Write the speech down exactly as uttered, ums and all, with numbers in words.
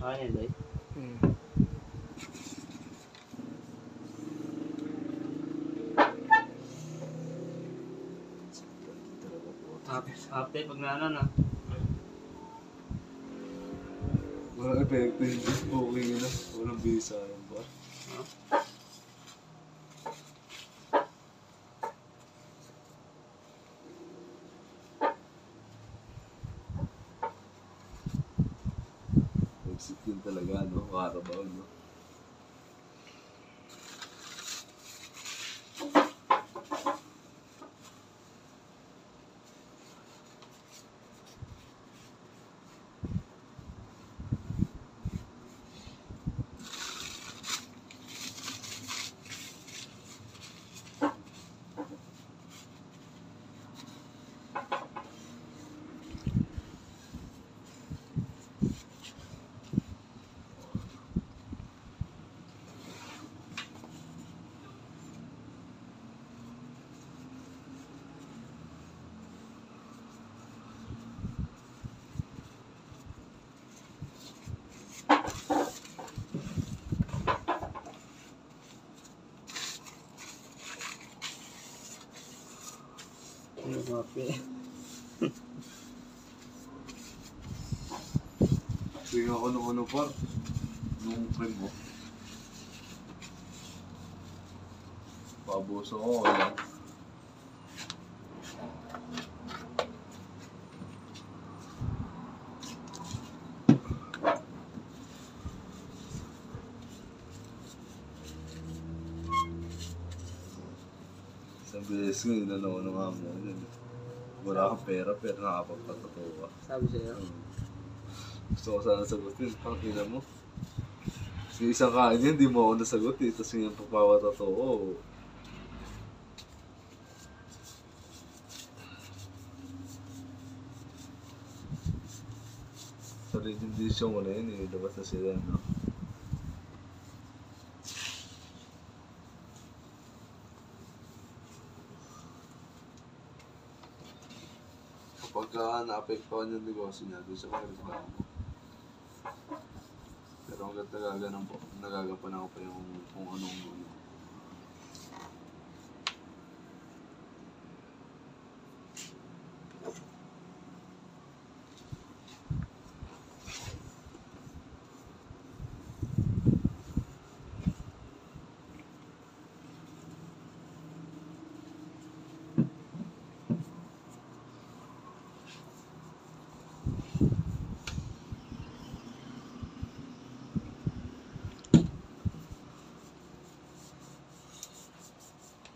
Ano yun, Day? Hmm. Half, half day pag na ano na. Walang epekto yung booking na. Walang visa yan ba? Huh? Exit yun talaga, no? Carabao, no? Ano mga pi? Tingnan ako nung ano pa. Nung cream mo. Pabuso ko, wala. Isang beses nga, inanaw ng amo yun. Wala kang pera, pero nakapagpatotoo ka. Sabi sa'yo? Hmm. Gusto ko sana sagutin, pang ina mo. Kasi isang kain yan, hindi mo ako nasagot eh. Tapos yung pagpapatotoo. Sa reading decision mo na yun eh, labas na sila, no? Kapag ka naapektuhan yung negosyo niya, doon siya magreklamo. Pero hanggang nagaganan po, nagagapan ako pa yung kung anong ano.